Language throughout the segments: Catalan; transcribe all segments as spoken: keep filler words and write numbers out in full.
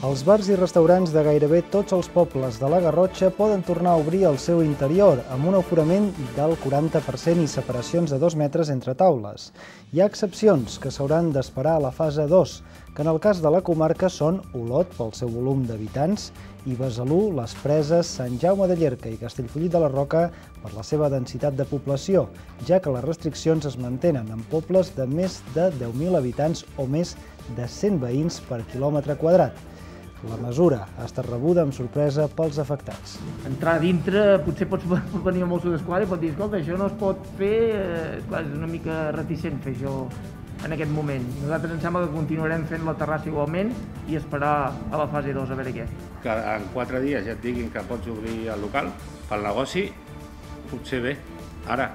Els bars i restaurants de gairebé tots els pobles de la Garrotxa poden tornar a obrir el seu interior amb un aforament del quaranta per cent i separacions de dos metres entre taules. Hi ha excepcions que s'hauran d'esperar a la fase dos, que en el cas de la comarca són Olot, pel seu volum d'habitants, i Besalú, Les Preses, Sant Jaume de Llierca i Castellfollit de la Roca per la seva densitat de població, ja que les restriccions es mantenen en pobles de més de deu mil habitants o més de cent veïns per quilòmetre quadrat. La mesura ha estat rebuda amb sorpresa pels afectats. Entrar a dintre, potser pots venir a Mossos d'Esquadra i pots dir, escolta, això no es pot fer, és una mica reticent fer això en aquest moment. Nosaltres ens sembla que continuarem fent la terrassa igualment i esperar a la fase dos a veure què. Que en quatre dies ja et diguin que pots obrir el local, pel negoci, potser bé. Ara,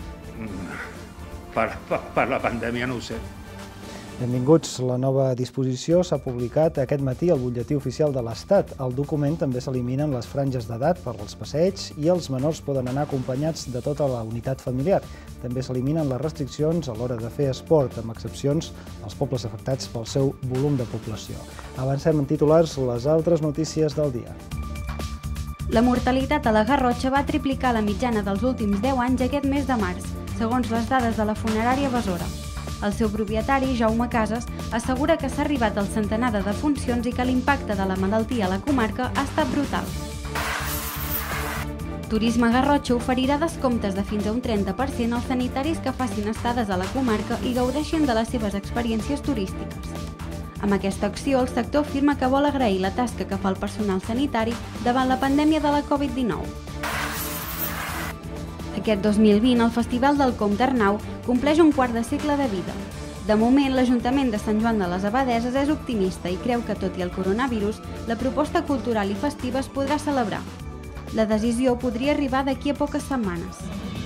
per, per, per la pandèmia no ho sé. Benvinguts. La nova disposició s'ha publicat aquest matí al Butlletí Oficial de l'Estat. Al document també s'eliminen les franges d'edat per als passeigs i els menors poden anar acompanyats de tota la unitat familiar. També s'eliminen les restriccions a l'hora de fer esport, amb excepcions als pobles afectats pel seu volum de població. Avancem en titulars les altres notícies del dia. La mortalitat a la Garrotxa va triplicar la mitjana dels últims deu anys aquest mes de març, segons les dades de la funerària Besora. El seu propietari, Jaume Casas, assegura que s'ha arribat al centenar de defuncions i que l'impacte de la malaltia a la comarca ha estat brutal. Turisme Garrotxa oferirà descomptes de fins a un trenta per cent als sanitaris que facin estades a la comarca i gaudeixin de les seves experiències turístiques. Amb aquesta acció, el sector afirma que vol agrair la tasca que fa el personal sanitari davant la pandèmia de la Covid dinou. Aquest dos mil vint, el Festival del Comte Arnau compleix un quart de segle de vida. De moment, l'Ajuntament de Sant Joan de les Abadeses és optimista i creu que, tot i el coronavirus, la proposta cultural i festiva es podrà celebrar. La decisió podria arribar d'aquí a poques setmanes.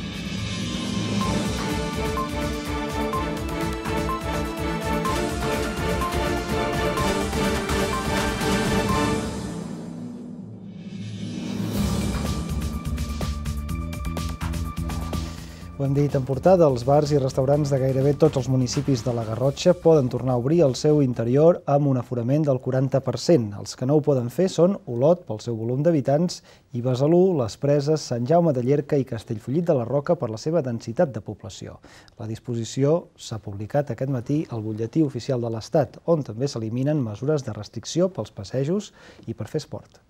Ho hem dit en portada, els bars i restaurants de gairebé tots els municipis de la Garrotxa poden tornar a obrir el seu interior amb un aforament del quaranta per cent. Els que no ho poden fer són Olot, pel seu volum d'habitants, i Besalú, Les Preses, Sant Jaume de Llierca i Castellfollit de la Roca per la seva densitat de població. La disposició s'ha publicat aquest matí al Butlletí Oficial de l'Estat, on també s'eliminen mesures de restricció pels passejos i per fer esport.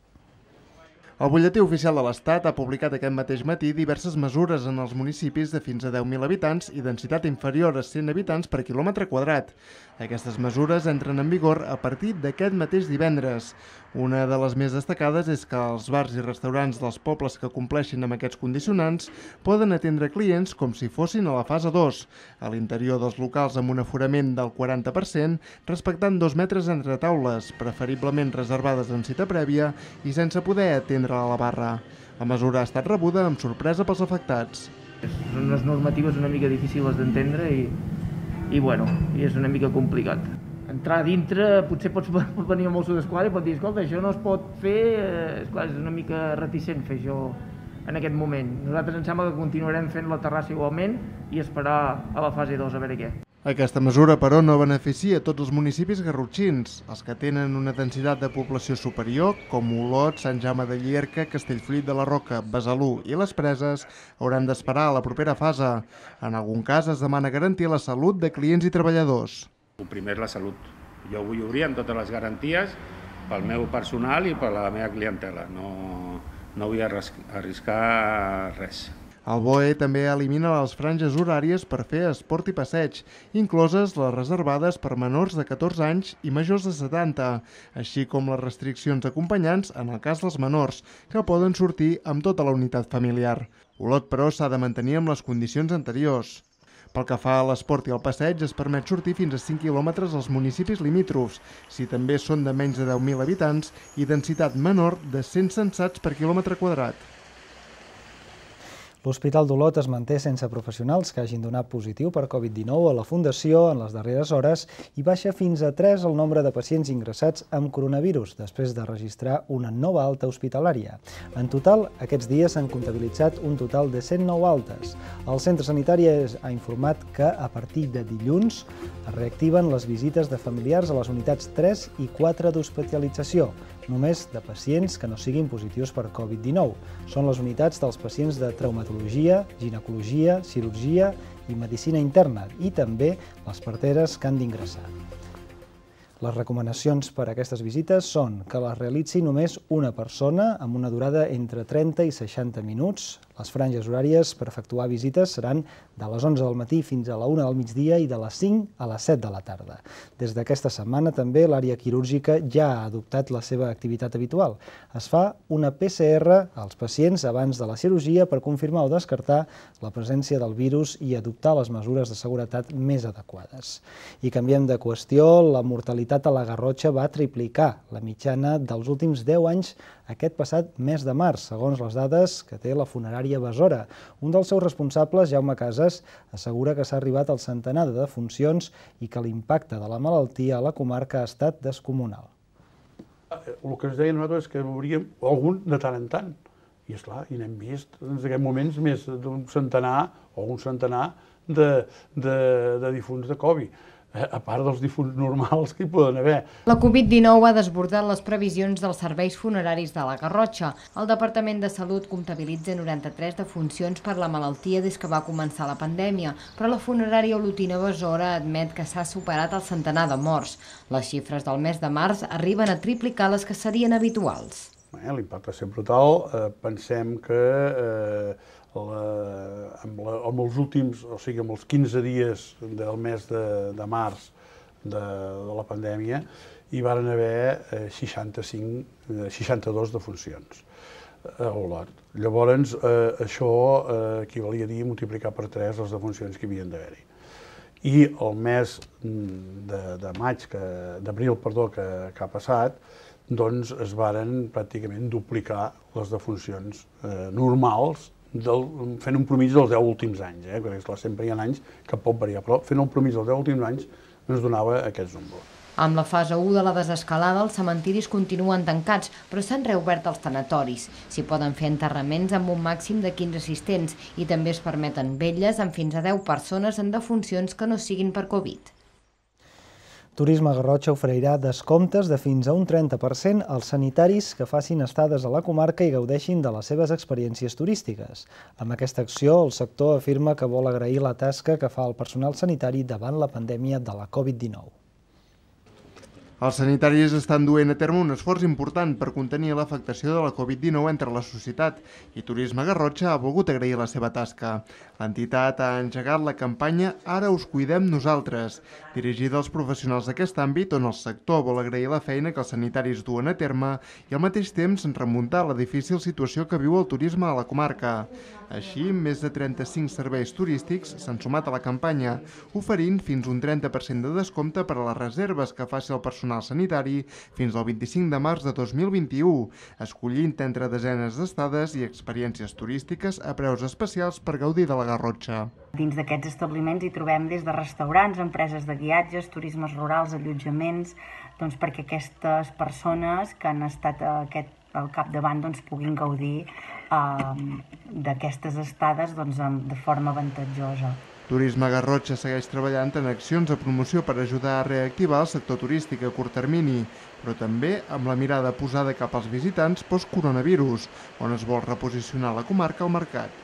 El Butlletí Oficial de l'Estat ha publicat aquest mateix matí diverses mesures en els municipis de fins a deu mil habitants i densitat inferior a cent habitants per quilòmetre quadrat. Aquestes mesures entren en vigor a partir d'aquest mateix divendres. Una de les més destacades és que els bars i restaurants dels pobles que compleixin amb aquests condicionants poden atendre clients com si fossin a la fase dos, a l'interior dels locals amb un aforament del quaranta per cent, respectant dos metres entre taules, preferiblement reservades amb cita prèvia i sense poder atendre a la barra. La mesura ha estat rebuda amb sorpresa pels afectats. Són unes normatives una mica difícils d'entendre i, i, bueno, i és una mica complicat. Entrar a dintre, potser pots venir a Mossos d'Esquadra i pots dir, escolta, això no es pot fer, és clar, és una mica reticent fer això en aquest moment. Nosaltres ens sembla que continuarem fent la terrassa igualment i esperar a la fase dos a veure què. Aquesta mesura, però, no beneficia tots els municipis garrotxins. Els que tenen una densitat de població superior, com Olot, Sant Jaume de Llierca, Castellfollit de la Roca, Besalú i Les Preses, hauran d'esperar a la propera fase. En algun cas es demana garantir la salut de clients i treballadors. El primer és la salut. Jo vull obrir amb totes les garanties pel meu personal i per la meva clientela. No, no vull arriscar res. El B O E també elimina les franges horàries per fer esport i passeig, incloses les reservades per menors de catorze anys i majors de setanta, així com les restriccions acompanyants en el cas dels menors, que poden sortir amb tota la unitat familiar. Olot, però, s'ha de mantenir amb les condicions anteriors. Pel que fa a l'esport i al passeig, es permet sortir fins a cinc quilòmetres als municipis limítrofs, si també són de menys de deu mil habitants i densitat menor de cent censats per quilòmetre quadrat. L'Hospital d'Olot es manté sense professionals que hagin donat positiu per Covid dinou a la Fundació en les darreres hores i baixa fins a tres el nombre de pacients ingressats amb coronavirus, després de registrar una nova alta hospitalària. En total, aquests dies s'han comptabilitzat un total de cent nou altes. El centre sanitari ha informat que a partir de dilluns es reactiven les visites de familiars a les unitats tres i quatre d'hospitalització, només de pacients que no siguin positius per Covid dinou. Són les unitats dels pacients de traumatologia, ginecologia, cirurgia i medicina interna i també les parteres que han d'ingressar. Les recomanacions per a aquestes visites són que les realitzi només una persona amb una durada entre trenta i seixanta minuts. Les franges horàries per efectuar visites seran de les onze del matí fins a la una del migdia i de les cinc a les set de la tarda. Des d'aquesta setmana també l'àrea quirúrgica ja ha adoptat la seva activitat habitual. Es fa una P C R als pacients abans de la cirurgia per confirmar o descartar la presència del virus i adoptar les mesures de seguretat més adequades. I canviem de qüestió, la mortalitat a la Garrotxa va triplicar la mitjana dels últims deu anys aquest passat mes de març, segons les dades que té la funerària Besora. Un dels seus responsables, Jaume Casas, assegura que s'ha arribat al centenar de defuncions i que l'impacte de la malaltia a la comarca ha estat descomunal. El que ens deien nosaltres és que veuríem algun de tant en tant. I esclar, i n'hem vist en aquests moments més d'un centenar o un centenar de, de, de difunts de Covid, a part dels difunts normals que hi poden haver. La Covid dinou ha desbordat les previsions dels serveis funeraris de la Garrotxa. El Departament de Salut comptabilitza noranta-tres defuncions per la malaltia des que va començar la pandèmia, però la funerària olotina Besora admet que s'ha superat el centenar de morts. Les xifres del mes de març arriben a triplicar les que serien habituals. L'impacte va ser brutal. Pensem que amb els últims, o sigui, amb els quinze dies del mes de març de la pandèmia, hi van haver seixanta-cinc, seixanta-dos defuncions a Olot. Llavors, això equivalia a dir multiplicar per tres les defuncions que hi havien d'haver-hi. I el mes de maig, d'abril, perdó, que ha passat, doncs es varen pràcticament duplicar les defuncions normals, fent un promís dels deu últims anys, perquè sempre hi ha anys que pot variar, però fent un promís dels deu últims anys ens donava aquests números. Amb la fase u de la desescalada, els cementiris continuen tancats, però s'han reobert els tanatoris. S'hi poden fer enterraments amb un màxim de quinze assistents i també es permeten vetlles amb fins a deu persones en defuncions que no siguin per Covid. Turisme Garrotxa oferirà descomptes de fins a un trenta per cent als sanitaris que facin estades a la comarca i gaudeixin de les seves experiències turístiques. Amb aquesta acció, el sector afirma que vol agrair la tasca que fa el personal sanitari davant la pandèmia de la Covid dinou. Els sanitaris estan duent a terme un esforç important per contenir l'afectació de la Covid dinou entre la societat i Turisme Garrotxa ha volgut agrair la seva tasca. L'entitat ha engegat la campanya Ara us cuidem nosaltres, dirigida als professionals d'aquest àmbit on el sector vol agrair la feina que els sanitaris duen a terme i al mateix temps remuntar la difícil situació que viu el turisme a la comarca. Així, més de trenta-cinc serveis turístics s'han sumat a la campanya, oferint fins un trenta per cent de descompte per a les reserves que faci el personal sanitari fins al vint-i-cinc de març de dos mil vint-i-u, escollint entre desenes d'estades i experiències turístiques a preus especials per gaudir de la Garrotxa. Dins d'aquests establiments hi trobem des de restaurants, empreses de guiatges, turismes rurals, allotjaments, doncs perquè aquestes persones que han estat aquest, al capdavant doncs, puguin gaudir eh, d'aquestes estades doncs, de forma avantatjosa. Turisme Garrotxa segueix treballant en accions de promoció per ajudar a reactivar el sector turístic a curt termini, però també amb la mirada posada cap als visitants post-coronavirus, on es vol reposicionar la comarca al mercat.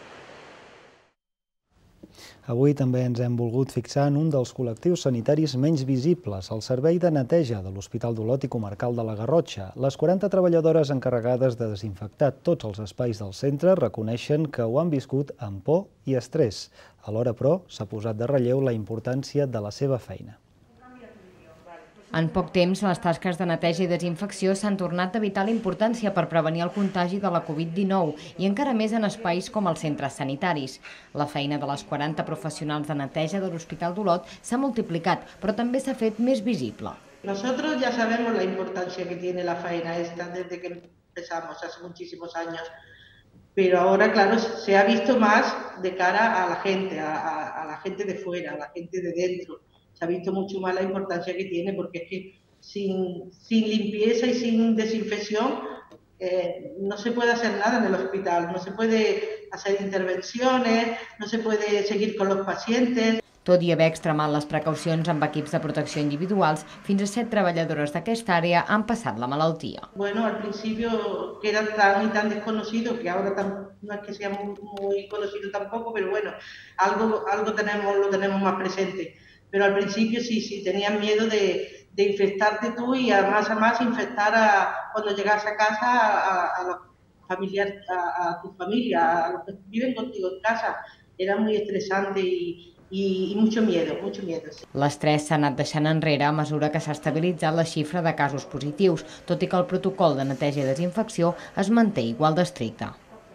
Avui també ens hem volgut fixar en un dels col·lectius sanitaris menys visibles, el Servei de Neteja de l'Hospital d'Olot i Comarcal de la Garrotxa. Les quaranta treballadores encarregades de desinfectar tots els espais del centre reconeixen que ho han viscut amb por i estrès. Alhora, però, s'ha posat de relleu la importància de la seva feina. En poc temps, les tasques de neteja i desinfecció s'han tornat de vital importància per prevenir el contagi de la Covid dinou i encara més en espais com els centres sanitaris. La feina de les quaranta professionals de neteja de l'Hospital d'Olot s'ha multiplicat, però també s'ha fet més visible. Nosotros ya sabemos la importancia que tiene la faena esta desde que empezamos hace muchísimos años, pero ahora, claro, se ha visto más de cara a la gente, a, a, a la gente de fuera, a la gente de dentro. Se ha visto mucho más la importancia que tiene, porque es que sin, sin limpieza y sin desinfección eh, no se puede hacer nada en el hospital, no se puede hacer intervenciones, no se puede seguir con los pacientes. Tot i haver extremat les precaucions amb equips de protecció individuals, fins a set treballadores d'aquesta àrea han passat la malaltia. Bueno, al principio que era tan y tan desconocido, que ahora tan, no es que sea muy, muy conocido tampoco, pero bueno, algo, algo tenemos, lo tenemos más presente. Pero al principio sí, sí, tenían miedo de, de infectarte tú y además, además infectar a, cuando llegas a casa a, a los familiares, a, a tu familia, a los que viven contigo en casa. Era muy estresante y i mucho miedo, mucho miedo. L'estrès s'ha anat deixant enrere a mesura que s'ha estabilitzat la xifra de casos positius, tot i que el protocol de neteja i desinfecció es manté igual d'estricte.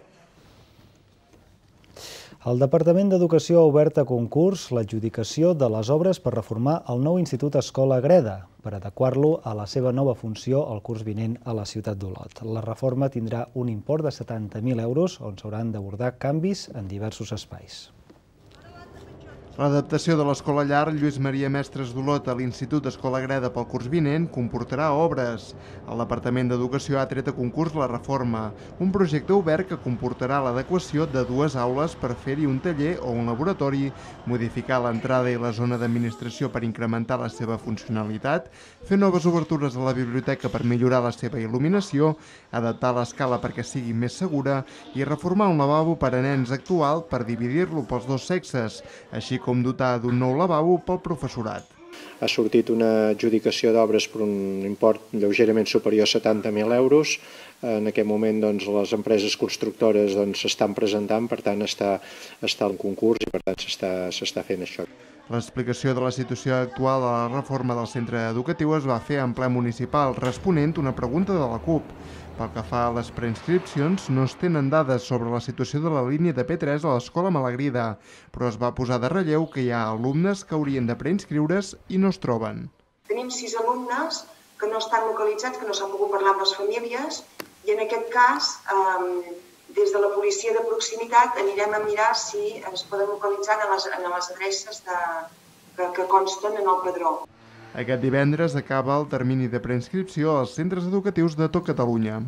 El Departament d'Educació ha obert a concurs l'adjudicació de les obres per reformar el nou Institut Escola Greda, per adequar-lo a la seva nova funció el curs vinent a la ciutat d'Olot. La reforma tindrà un import de setanta mil euros, on s'hauran d'abordar canvis en diversos espais. L'adaptació de l'Escola Llar Lluís Maria Mestres d'Olot a l'Institut Escola Greda pel curs vinent comportarà obres. El Departament d'Educació ha tret a concurs la reforma, un projecte obert que comportarà l'adequació de dues aules per fer-hi un taller o un laboratori, modificar l'entrada i la zona d'administració per incrementar la seva funcionalitat, fer noves obertures a la biblioteca per millorar la seva il·luminació, adaptar l'escala perquè sigui més segura i reformar un lavabo per a nens actual per dividir-lo pels dos sexes, així com dotar d'un nou lavabo pel professorat. Ha sortit una adjudicació d'obres per un import lleugerament superior a setanta mil euros. En aquest moment doncs, les empreses constructores s'estan doncs, presentant, per tant està, està en concurs i per tant s'està fent això. L'explicació de la situació actual de la reforma del centre educatiu es va fer en ple municipal, responent una pregunta de la CUP. Pel que fa a les preinscripcions, no es tenen dades sobre la situació de la línia de P tres a l'Escola Malagrida, però es va posar de relleu que hi ha alumnes que haurien de preinscriure's i no es troben. Tenim sis alumnes que no estan localitzats, que no s'han pogut parlar amb les famílies, i en aquest cas, des de la policia de proximitat, anirem a mirar si es poden localitzar en les, en les adreces de, que, que consten en el padró. Aquest divendres acaba el termini de preinscripció als centres educatius de tot Catalunya.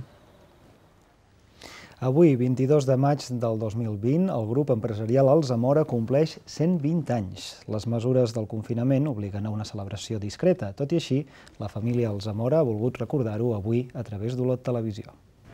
Avui, vint-i-dos de maig del dos mil vint, el grup empresarial Alzamora compleix cent vint anys. Les mesures del confinament obliguen a una celebració discreta. Tot i així, la família Alzamora ha volgut recordar-ho avui a través d'Olot Televisió.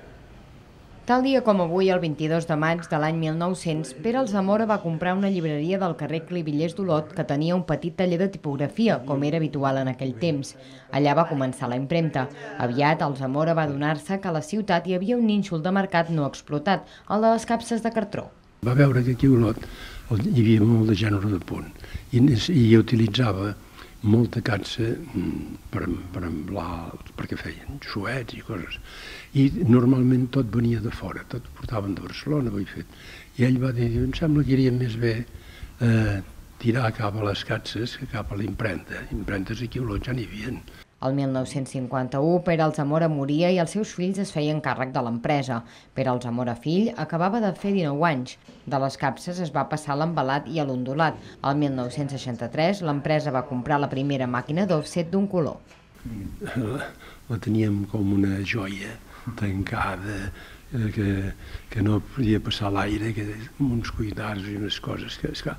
Tal dia com avui, el vint-i-dos de maig de l'any mil nou-cents, Pere Alzamora va comprar una llibreria del carrer Clivillers d'Olot que tenia un petit taller de tipografia, com era habitual en aquell temps. Allà va començar la impremta. Aviat, Alzamora va adonar-se que a la ciutat hi havia un nínxol de mercat no explotat, el de les capses de cartró. Va veure que aquí a Olot hi havia molt de gènere de punt i, i utilitzava molta capsa per, per emblar, perquè feien xuets i coses. I normalment tot venia de fora, tot portaven de Barcelona, ho he fet. I ell va dir, em sembla que iria més bé eh, tirar cap a les capses que cap a l'impremta. Impremtes aquí a Olot ja n'hi havia. El mil nou-cents cinquanta-u, Pere Alzamora moria i els seus fills es feien càrrec de l'empresa. Pere Alzamora fill acabava de fer dinou anys. De les capses es va passar a l'embalat i a l'ondulat. El mil nou-cents seixanta-tres l'empresa va comprar la primera màquina d'òfset d'un color. La, la teníem com una joia tancada, que, que no podia passar l'aire, que amb uns cuidats i unes coses que, esclar,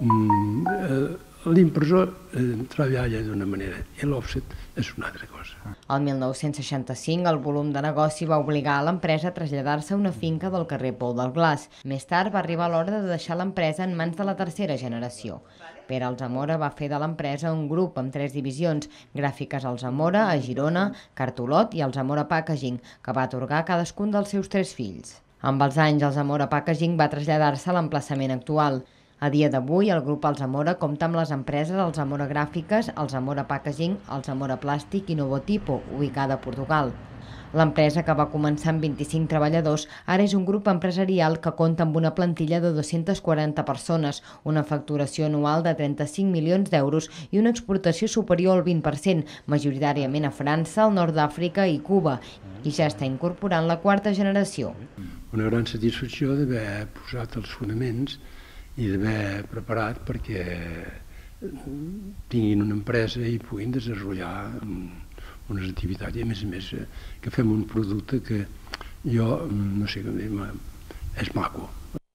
l'impressor eh, treballa d'una manera i l'òfset és una altra cosa. El mil nou-cents seixanta-cinc el volum de negoci va obligar a l'empresa a traslladar-se a una finca del carrer Pou del Glaç. Més tard va arribar l'hora de deixar l'empresa en mans de la tercera generació. Pere Alzamora va fer de l'empresa un grup amb tres divisions, Gràfiques Alzamora, a Girona, Cartolot i Alzamora Packaging, que va atorgar a cadascun dels seus tres fills. Amb els anys, Alzamora Packaging va traslladar-se a l'emplaçament actual. A dia d'avui, el grup Alzamora compta amb les empreses Alzamora Gràfiques, Alzamora Packaging, Alzamora Plàstic i Novotipo, ubicada a Portugal. L'empresa, que va començar amb vint-i-cinc treballadors, ara és un grup empresarial que compta amb una plantilla de dues-centes quaranta persones, una facturació anual de trenta-cinc milions d'euros i una exportació superior al vint per cent, majoritàriament a França, el nord d'Àfrica i Cuba, i ja està incorporant la quarta generació. una gran satisfacció d'haver posat els fonaments i d'haver preparat perquè tinguin una empresa i puguin desenvolupar unes activitats i a més a més que fem un producte que jo, no sé com dir, és maco.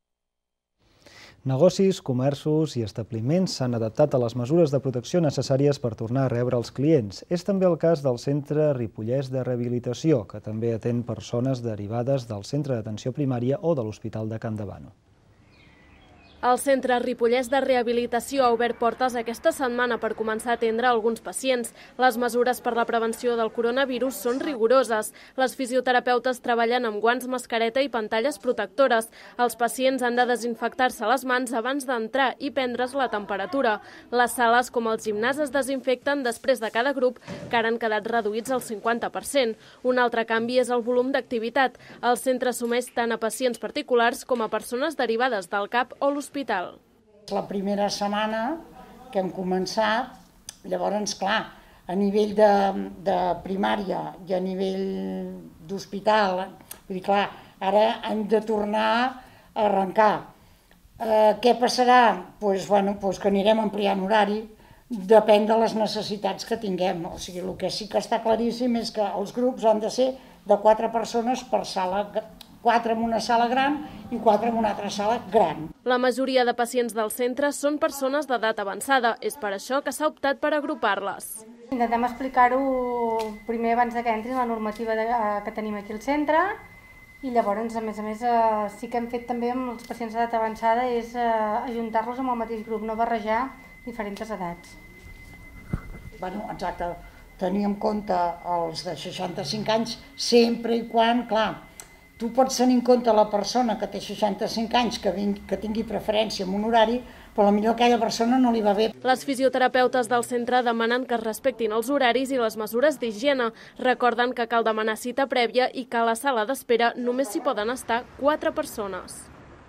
Negocis, comerços i establiments s'han adaptat a les mesures de protecció necessàries per tornar a rebre els clients. És també el cas del Centre Ripollès de Rehabilitació, que també atén persones derivades del Centre d'Atenció Primària o de l'Hospital de Campdevànol. El Centre Ripollès de Rehabilitació ha obert portes aquesta setmana per començar a atendre alguns pacients. Les mesures per la prevenció del coronavirus són rigoroses. Les fisioterapeutes treballen amb guants, mascareta i pantalles protectores. Els pacients han de desinfectar-se les mans abans d'entrar i prendre's la temperatura. Les sales, com el gimnàs, es desinfecten després de cada grup, que ara han quedat reduïts al cinquanta per cent. Un altre canvi és el volum d'activitat. El centre assumeix tant a pacients particulars com a persones derivades del C A P o l'hospital. La primera setmana que hem començat, llavors, clar, a nivell de, de primària i a nivell d'hospital, vull dir, clar, ara hem de tornar a arrencar. Eh, què passarà? Pues, bueno, pues que anirem ampliant horari, depèn de les necessitats que tinguem. O sigui, el que sí que està claríssim és que els grups han de ser de quatre persones per sala, quatre en una sala gran i quatre en una altra sala gran. La majoria de pacients del centre són persones d'edat avançada. És per això que s'ha optat per agrupar-les. Intentem explicar-ho primer abans que entrin la normativa que tenim aquí al centre i llavors, a més a més, sí que hem fet també amb els pacients d'edat avançada és ajuntar-los amb el mateix grup, no barrejar diferents edats. Bueno, exacte. Tenir en compte els de seixanta-cinc anys sempre i quan, clar, tu pots tenir en compte la persona que té seixanta-cinc anys que, vingui, que tingui preferència en un horari, però potser a aquella persona no li va bé. Les fisioterapeutes del centre demanen que es respectin els horaris i les mesures d'higiene. Recorden que cal demanar cita prèvia i que a la sala d'espera només s'hi poden estar quatre persones.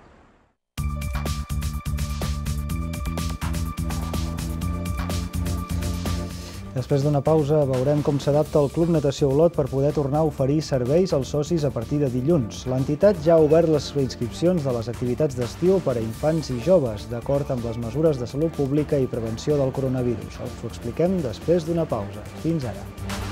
Després d'una pausa veurem com s'adapta el Club Natació Olot per poder tornar a oferir serveis als socis a partir de dilluns. L'entitat ja ha obert les preinscripcions de les activitats d'estiu per a infants i joves, d'acord amb les mesures de salut pública i prevenció del coronavirus. Us ho expliquem després d'una pausa. Fins ara.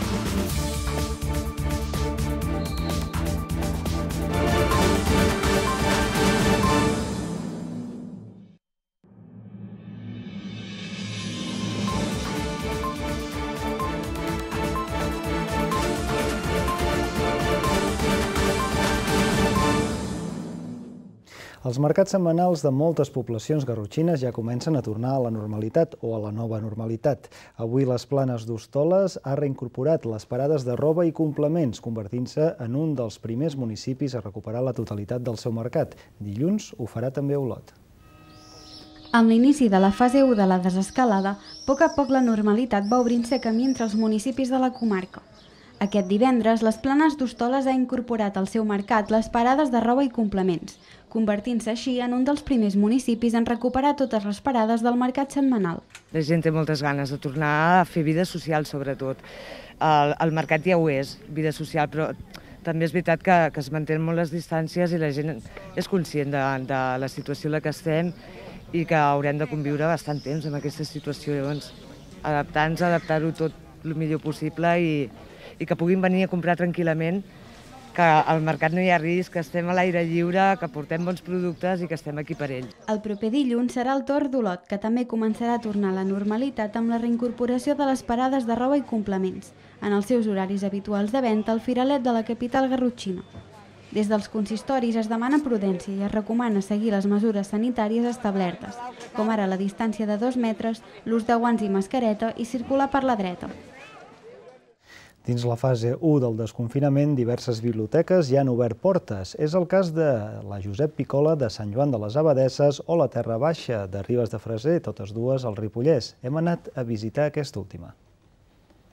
Els mercats setmanals de moltes poblacions garrotxines ja comencen a tornar a la normalitat o a la nova normalitat. Avui les Planes d'Hostoles ha reincorporat les parades de roba i complements, convertint-se en un dels primers municipis a recuperar la totalitat del seu mercat. Dilluns ho farà també Olot. Amb l'inici de la fase u de la desescalada, a poc a poc la normalitat va obrint-se camí entre els municipis de la comarca. Aquest divendres, les Planes d'Hostoles ha incorporat al seu mercat les parades de roba i complements, convertint-se així en un dels primers municipis en recuperar totes les parades del mercat setmanal. La gent té moltes ganes de tornar a fer vida social, sobretot. El, el mercat ja ho és, vida social, però també és veritat que, que es mantenen molt les distàncies i la gent és conscient de, de la situació en la que estem i que haurem de conviure bastant temps amb aquesta situació. Llavors, adaptar-nos, adaptar-ho tot el millor possible i i que puguin venir a comprar tranquil·lament, que al mercat no hi ha risc, que estem a l'aire lliure, que portem bons productes i que estem aquí per ells. El proper dilluns serà el torn d'Olot, que també començarà a tornar a la normalitat amb la reincorporació de les parades de roba i complements, en els seus horaris habituals de venda al Firalet de la capital garrotxina. Des dels consistoris es demana prudència i es recomana seguir les mesures sanitàries establertes, com ara la distància de dos metres, l'ús de guants i mascareta i circular per la dreta. Dins la fase u del desconfinament, diverses biblioteques ja han obert portes. És el cas de la Josep Picola de Sant Joan de les Abadesses o la Terra Baixa de Ribes de Freser, totes dues al Ripollès. Hem anat a visitar aquesta última.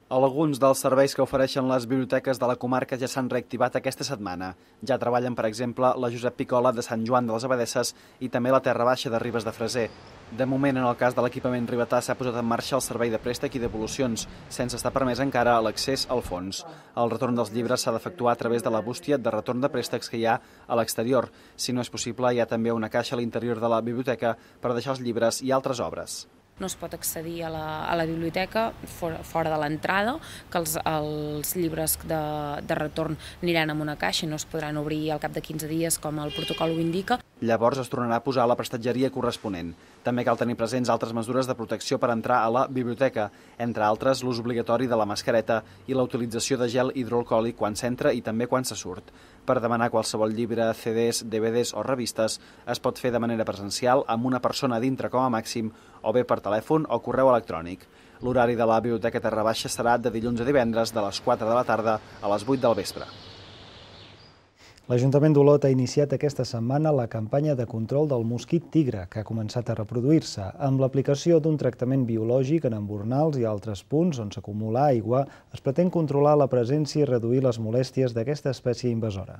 Alguns dels serveis que ofereixen les biblioteques de la comarca ja s'han reactivat aquesta setmana. Ja treballen, per exemple, la Josep Picola de Sant Joan de les Abadesses i també la Terra Baixa de Ribes de Freser. De moment, en el cas de l'equipament ribetà, s'ha posat en marxa el servei de préstec i devolucions, sense estar permès encara l'accés al fons. El retorn dels llibres s'ha d'efectuar a través de la bústia de retorn de préstecs que hi ha a l'exterior. Si no és possible, hi ha també una caixa a l'interior de la biblioteca per deixar els llibres i altres obres. No es pot accedir a la, a la biblioteca fora, fora de l'entrada, que els, els llibres de, de retorn aniran en una caixa i no es podran obrir al cap de quinze dies, com el protocol ho indica. Llavors es tornarà a posar la prestatgeria corresponent. També cal tenir presents altres mesures de protecció per entrar a la biblioteca, entre altres l'ús obligatori de la mascareta i la utilització de gel hidroalcohòlic quan s'entra i també quan se surt. Per demanar qualsevol llibre, C Ds, D V Ds o revistes es pot fer de manera presencial amb una persona dintre com a màxim o bé per telèfon o correu electrònic. L'horari de la Biblioteca Terra Baixa serà de dilluns a divendres de les quatre de la tarda a les vuit del vespre. L'Ajuntament d'Olot ha iniciat aquesta setmana la campanya de control del mosquit tigre, que ha començat a reproduir-se, amb l'aplicació d'un tractament biològic en embornals i altres punts on s'acumula aigua. Es pretén controlar la presència i reduir les molèsties d'aquesta espècie invasora.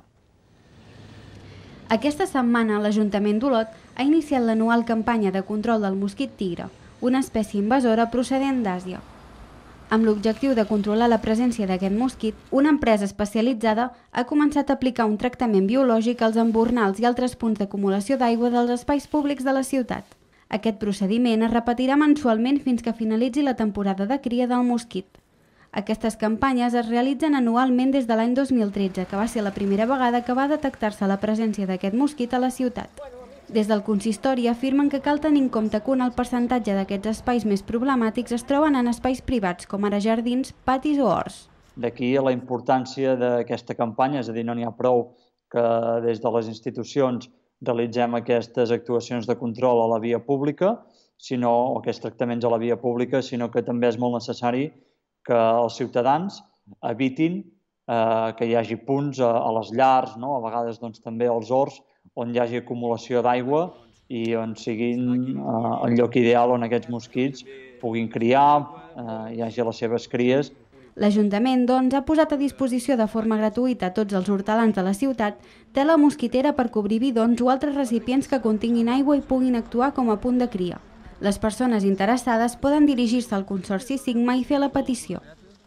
Aquesta setmana l'Ajuntament d'Olot ha iniciat l'anual campanya de control del mosquit tigre, una espècie invasora procedent d'Àsia. Amb l'objectiu de controlar la presència d'aquest mosquit, una empresa especialitzada ha començat a aplicar un tractament biològic als embornals i altres punts d'acumulació d'aigua dels espais públics de la ciutat. Aquest procediment es repetirà mensualment fins que finalitzi la temporada de cria del mosquit. Aquestes campanyes es realitzen anualment des de l'any dos mil tretze, que va ser la primera vegada que va detectar-se la presència d'aquest mosquit a la ciutat. Des del consistori afirmen que cal tenir en compte que un alt percentatge d'aquests espais més problemàtics es troben en espais privats, com ara jardins, patis o horts. D'aquí la importància d'aquesta campanya, és a dir, no n'hi ha prou que des de les institucions realitzem aquestes actuacions de control a la via pública, sinó, o aquests tractaments a la via pública, sinó que també és molt necessari que els ciutadans evitin eh, que hi hagi punts a, a les llars, no? A vegades doncs, també als horts, on hi hagi acumulació d'aigua i on siguin eh, el lloc ideal on aquests mosquits puguin criar, eh, hi hagi les seves cries. L'Ajuntament, doncs, ha posat a disposició de forma gratuïta a tots els hortelans de la ciutat tela mosquitera per cobrir bidons o altres recipients que continguin aigua i puguin actuar com a punt de cria. Les persones interessades poden dirigir-se al Consorci Sigma i fer la petició.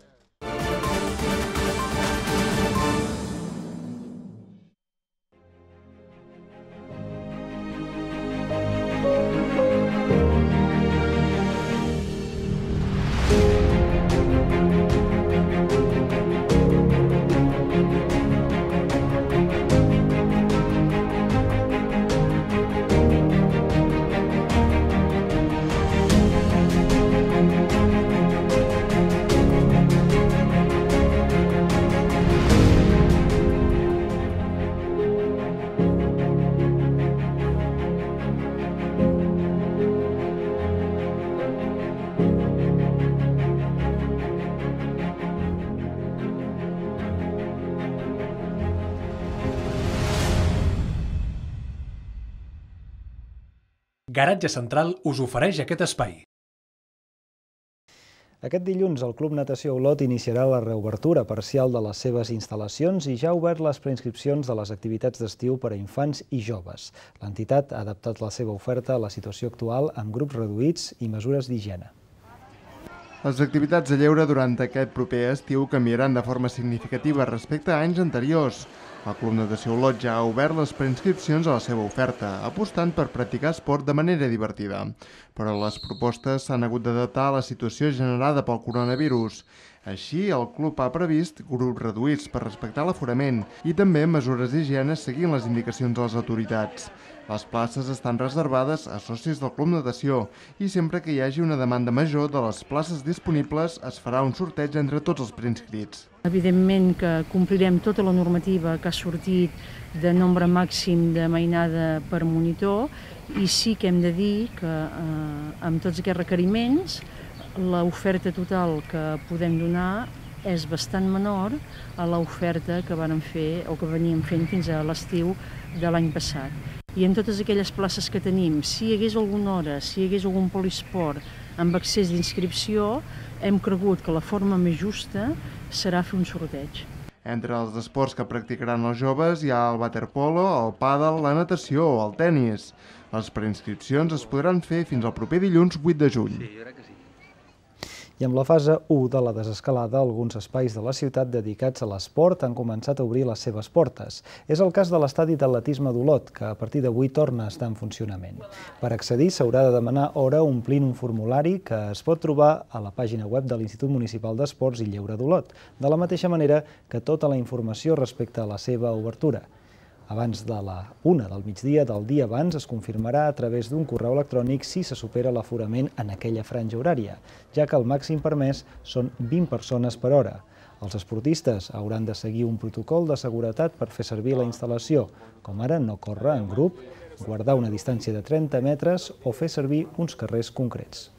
Garatge Central us ofereix aquest espai. Aquest dilluns el Club Natació Olot iniciarà la reobertura parcial de les seves instal·lacions i ja ha obert les preinscripcions de les activitats d'estiu per a infants i joves. L'entitat ha adaptat la seva oferta a la situació actual amb grups reduïts i mesures d'higiene. Les activitats de lleure durant aquest proper estiu canviaran de forma significativa respecte a anys anteriors. El Club Natació Olot ja ha obert les preinscripcions a la seva oferta, apostant per practicar esport de manera divertida. Però les propostes s'han hagut d'adaptar a la situació generada pel coronavirus. Així, el club ha previst grups reduïts per respectar l'aforament i també mesures d'higiene seguint les indicacions de les autoritats. Les places estan reservades a socis del Club Natació i sempre que hi hagi una demanda major de les places disponibles es farà un sorteig entre tots els preinscrits. Evidentment que complirem tota la normativa que ha sortit de nombre màxim de mainada per monitor i sí que hem de dir que eh, amb tots aquests requeriments l'oferta total que podem donar és bastant menor a l'oferta que vàrem fer o que veníem fent fins a l'estiu de l'any passat. I en totes aquelles places que tenim, si hi hagués alguna hora, si hi hagués algun polisport amb accés d'inscripció, hem cregut que la forma més justa serà fer un sorteig. Entre els esports que practicaran els joves hi ha el waterpolo, el pàdel, la natació o el tennis. Les preinscripcions es podran fer fins al proper dilluns vuit de juny. I amb la fase u de la desescalada, alguns espais de la ciutat dedicats a l'esport han començat a obrir les seves portes. És el cas de l'estadi d'atletisme d'Olot, que a partir d'avui torna a estar en funcionament. Per accedir s'haurà de demanar hora omplint un formulari que es pot trobar a la pàgina web de l'Institut Municipal d'Esports i Lleure d'Olot, de la mateixa manera que tota la informació respecte a la seva obertura. Abans de la una del migdia del dia abans es confirmarà a través d'un correu electrònic si se supera l'aforament en aquella franja horària, ja que el màxim permès són vint persones per hora. Els esportistes hauran de seguir un protocol de seguretat per fer servir la instal·lació, com ara no córrer en grup, guardar una distància de trenta metres o fer servir uns carrers concrets.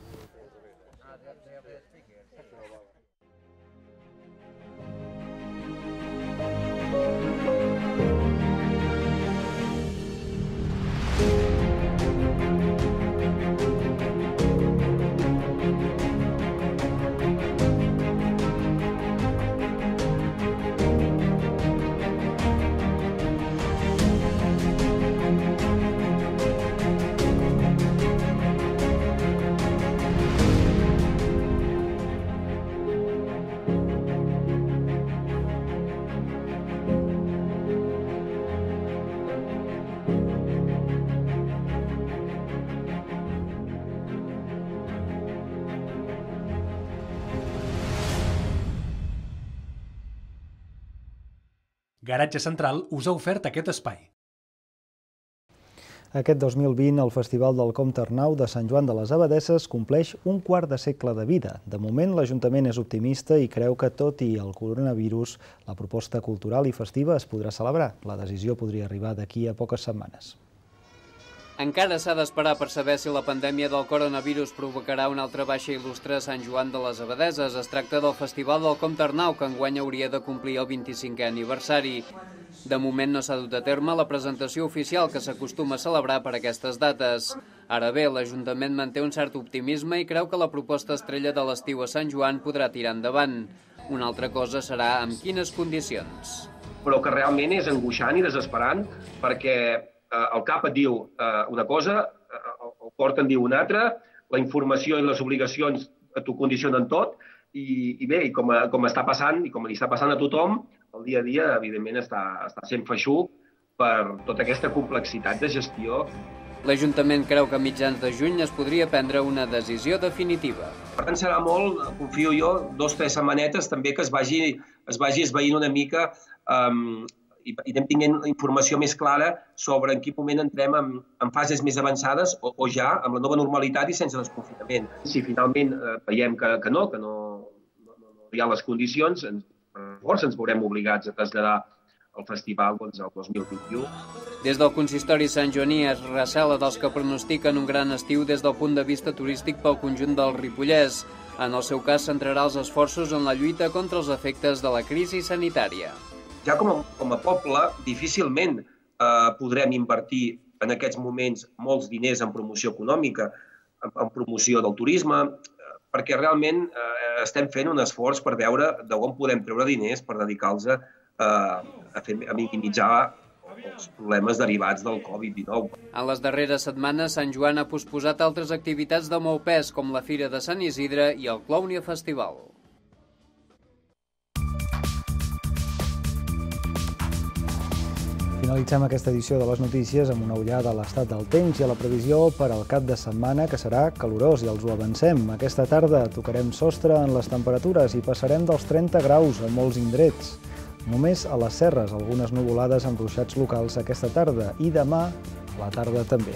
Garatge Central us ha ofert aquest espai. Aquest dos mil vint, el Festival del Comte Arnau de Sant Joan de les Abadesses compleix un quart de segle de vida. De moment, l'Ajuntament és optimista i creu que, tot i el coronavirus, la proposta cultural i festiva es podrà celebrar. La decisió podria arribar d'aquí a poques setmanes. Encara s'ha d'esperar per saber si la pandèmia del coronavirus provocarà una altra baixa il·lustre a Sant Joan de les Abadesses. Es tracta del Festival del Comte Arnau, que enguany hauria de complir el vint-i-cinquè aniversari. De moment no s'ha dut a terme la presentació oficial que s'acostuma a celebrar per aquestes dates. Ara bé, l'Ajuntament manté un cert optimisme i creu que la proposta estrella de l'estiu a Sant Joan podrà tirar endavant. Una altra cosa serà amb quines condicions. Però que realment és angoixant i desesperant, perquè el cap et diu una cosa, el cor te'n diu una altra, la informació i les obligacions t'ho condicionen tot, i, i bé, i com, a, com està passant, i com li està passant a tothom, el dia a dia, evidentment, està, està sent feixuc per tota aquesta complexitat de gestió. L'Ajuntament creu que a mitjans de juny es podria prendre una decisió definitiva. Per tant, serà molt, confio jo, dos o tres setmanetes també que es vagi, es vagi esvaint una mica um, i anem tinguent informació més clara sobre en quin moment entrem en, en fases més avançades o, o ja amb la nova normalitat i sense desconfinament. Si finalment eh, veiem que, que no, que no, no, no hi ha les condicions, ens, força ens veurem obligats a traslladar el festival doncs, el dos mil vint-i-u. Des del consistori santjoaní es recela dels que pronostiquen un gran estiu des del punt de vista turístic pel conjunt del Ripollès. En el seu cas, centrarà els esforços en la lluita contra els efectes de la crisi sanitària. Ja com a, com a poble, difícilment eh, podrem invertir en aquests moments molts diners en promoció econòmica, en, en promoció del turisme, eh, perquè realment eh, estem fent un esforç per veure d'on podem treure diners per dedicar-los a, a, fer, a minimitzar els problemes derivats del Covid dinou. En les darreres setmanes, Sant Joan ha posposat altres activitats de molt pes, com la Fira de Sant Isidre i el Clownia Festival. Finalitzem aquesta edició de les notícies amb una ullada a l'estat del temps i a la previsió per al cap de setmana, que serà calorós, i els ho avancem. Aquesta tarda tocarem sostre en les temperatures i passarem dels trenta graus a molts indrets. Només a les serres, algunes nuvolades amb ruixats locals aquesta tarda i demà a la tarda també.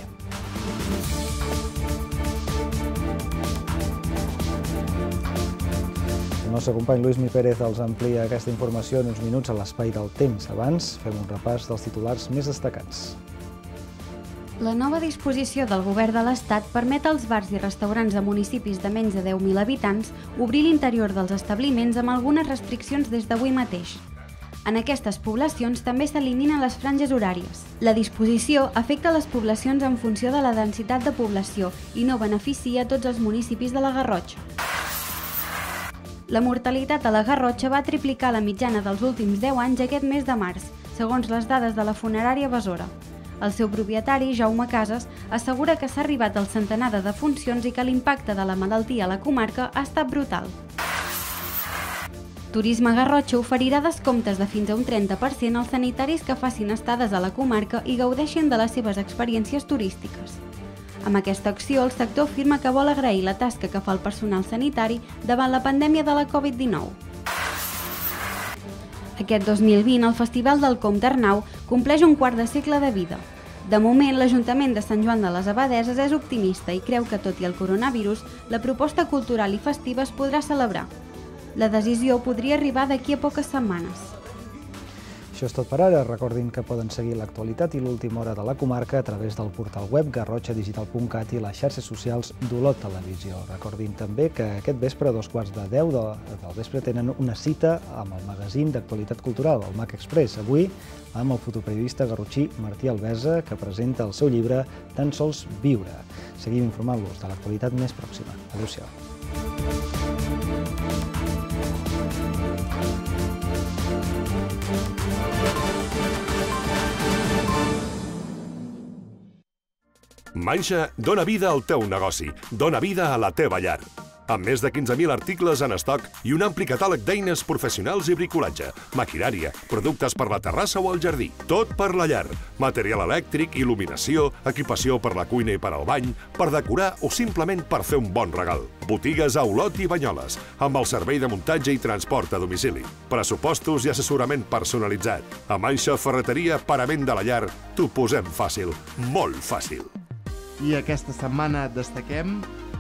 El nostre company Lluís Mi Pérez els amplia aquesta informació en uns minuts a l'espai del temps. Abans, fem un repàs dels titulars més destacats. La nova disposició del Govern de l'Estat permet als bars i restaurants de municipis de menys de deu mil habitants obrir l'interior dels establiments amb algunes restriccions des d'avui mateix. En aquestes poblacions també s'eliminen les franges horàries. La disposició afecta les poblacions en funció de la densitat de població i no beneficia tots els municipis de la Garrotxa. La mortalitat a la Garrotxa va triplicar la mitjana dels últims deu anys aquest mes de març, segons les dades de la funerària Besora. El seu propietari, Jaume Casas, assegura que s'ha arribat al centenar de defuncions i que l'impacte de la malaltia a la comarca ha estat brutal. Turisme Garrotxa oferirà descomptes de fins a un trenta per cent als sanitaris que facin estades a la comarca i gaudeixin de les seves experiències turístiques. Amb aquesta acció, el sector afirma que vol agrair la tasca que fa el personal sanitari davant la pandèmia de la Covid dinou. Aquest dos mil vint, el Festival del Comte Arnau compleix un quart de segle de vida. De moment, l'Ajuntament de Sant Joan de les Abadeses és optimista i creu que, tot i el coronavirus, la proposta cultural i festiva es podrà celebrar. La decisió podria arribar d'aquí a poques setmanes. Això és tot per ara. Recordin que poden seguir l'actualitat i l'última hora de la comarca a través del portal web garrotxa digital punt cat i les xarxes socials d'Olot Televisió. Recordin també que aquest vespre, a dos quarts de deu del vespre, tenen una cita amb el magazín d'actualitat cultural, el Mac Express. Avui, amb el fotoperiodista garrotxí Martí Albesa, que presenta el seu llibre Tan sols viure. Seguim informant-los de l'actualitat més pròxima. Adéu-siau. Manxa dona vida al teu negoci, dona vida a la teva llar. Amb més de quinze mil articles en estoc i un ampli catàleg d'eines professionals i bricolatge, maquinària, productes per la terrassa o el jardí. Tot per la llar. Material elèctric, il·luminació, equipació per la cuina i per al bany, per decorar o simplement per fer un bon regal. Botigues a Olot i Banyoles, amb el servei de muntatge i transport a domicili. Pressupostos i assessorament personalitzat. A Manxa Ferreteria, parament de la llar, t'ho posem fàcil, molt fàcil. I aquesta setmana destaquem...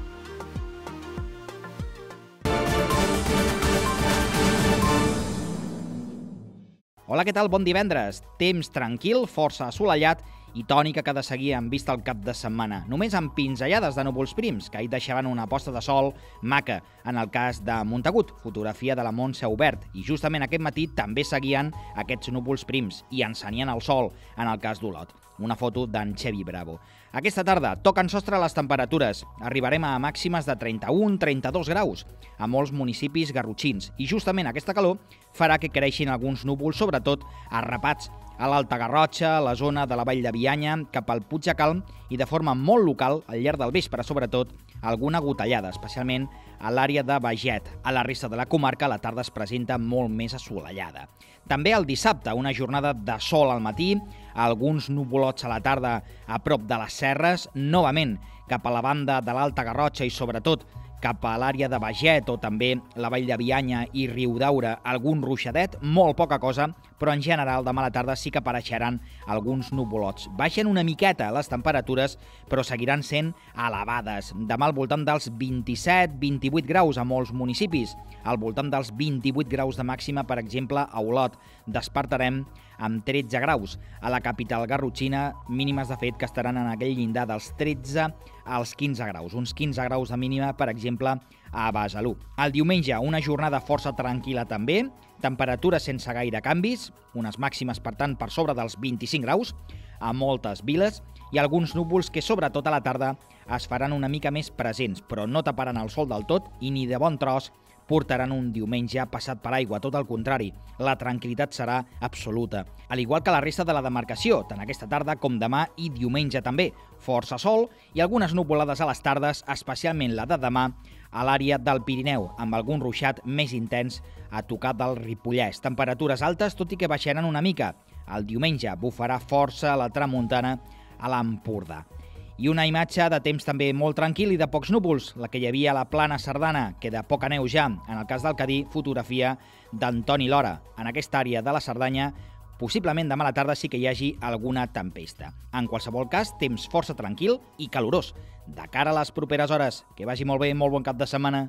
Hola, què tal? Bon divendres. Temps tranquil, força assolellat i tònica que ha de seguir en vista el cap de setmana. Només amb pinzellades de núvols prims, que ahir deixaven una posta de sol maca, en el cas de Montagut, fotografia de la Montse Obert, i justament aquest matí també seguien aquests núvols prims i encenien el sol, en el cas d'Olot. Una foto d'en Xevi Bravo. Aquesta tarda toquen sostre les temperatures. Arribarem a màximes de trenta-un a trenta-dos graus a molts municipis garrotxins i justament aquesta calor farà que creixin alguns núvols, sobretot arrapats a l'Alta Garrotxa, a la zona de la Vall de Bianya, cap al Puig de Calm i de forma molt local, al llarg del vespre, sobretot, alguna gotellada, especialment a l'àrea de Baget. A la resta de la comarca la tarda es presenta molt més assolellada. També el dissabte, una jornada de sol al matí, alguns nuvolots a la tarda a prop de les serres, novament cap a la banda de l'Alta Garrotxa i sobretot cap a l'àrea de Baget o també la Vall de Bianya i Riudaura, algun ruixadet, molt poca cosa, però en general demà a la tarda sí que apareixeran alguns nuvolots. Baixen una miqueta les temperatures, però seguiran sent elevades. Demà al voltant dels vint-i-set a vint-i-vuit graus a molts municipis, al voltant dels vint-i-vuit graus de màxima, per exemple, a Olot. Despertarem amb tretze graus. A la capital garrotxina, mínimes de fet que estaran en aquell llindar dels tretze als quinze graus. Uns quinze graus de mínima, per exemple, a Besalú. El diumenge, una jornada força tranquil·la també, temperatures sense gaire canvis, unes màximes, per tant, per sobre dels vint-i-cinc graus, a moltes viles, i alguns núvols que, sobretot a la tarda, es faran una mica més presents, però no taparan el sol del tot i ni de bon tros portaran un diumenge passat per aigua. Tot el contrari, la tranquil·litat serà absoluta. Al igual que la resta de la demarcació, tant aquesta tarda com demà i diumenge també. Força sol i algunes nuvolades a les tardes, especialment la de demà, a l'àrea del Pirineu, amb algun ruixat més intens a tocar del Ripollès. Temperatures altes, tot i que baixaran una mica. El diumenge bufarà força a la tramuntana a l'Empordà. I una imatge de temps també molt tranquil i de pocs núvols, la que hi havia a la Plana Sardana, que de poca neu ja. En el cas del Cadí, fotografia d'Antoni Lora. En aquesta àrea de la Cerdanya, possiblement demà a la tarda sí que hi hagi alguna tempesta. En qualsevol cas, temps força tranquil i calorós. De cara a les properes hores, que vagi molt bé, molt bon cap de setmana.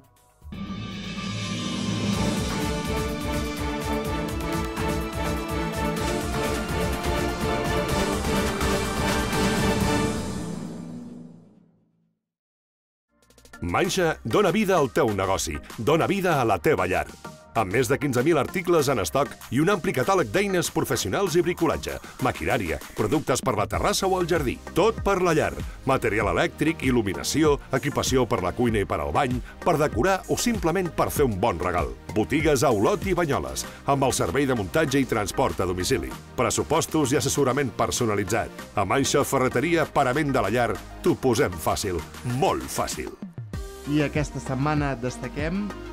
Manxa dona vida al teu negoci, dona vida a la teva llar. amb més de quinze mil articles en estoc i un ampli catàleg d'eines professionals i bricolatge, maquinària, productes per la terrassa o el jardí. Tot per la llar. Material elèctric, il·luminació, equipació per la cuina i per al bany, per decorar o simplement per fer un bon regal. Botigues a Olot i Banyoles, amb el servei de muntatge i transport a domicili. Pressupostos i assessorament personalitzat. A Manxa Ferreteria, parament de la llar, t'ho posem fàcil, molt fàcil. I aquesta setmana destaquem